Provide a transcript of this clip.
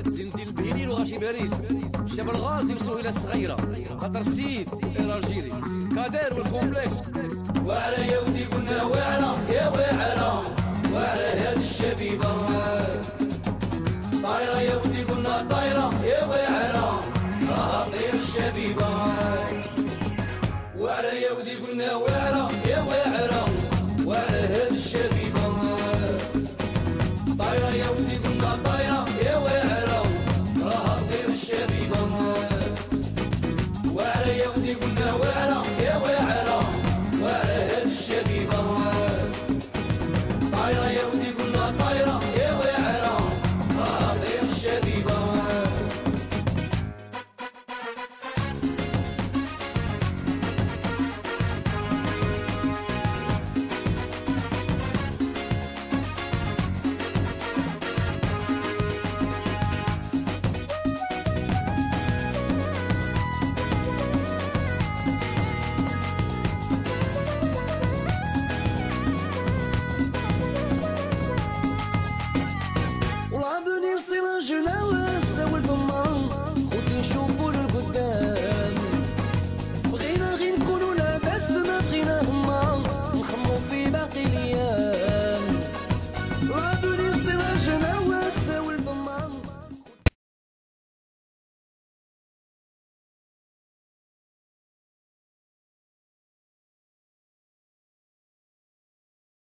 زين البهيلي وغاشي باريس، الشاب الغازي وسهيلة الصغيرة، خاطر السيد راجيلي كادر والكومبلكس. وعلى يا ودي قلنا وعلى يا وعلى، وعلى هاد الشبيبة طايرة يا ودي قلنا طايرة يا وعلى، راها طير الشبيبة. وعلى يا ودي قلنا وعلى يا وعلى، وعلى هاد الشبيبة طايرة يا ودي قلنا طايرة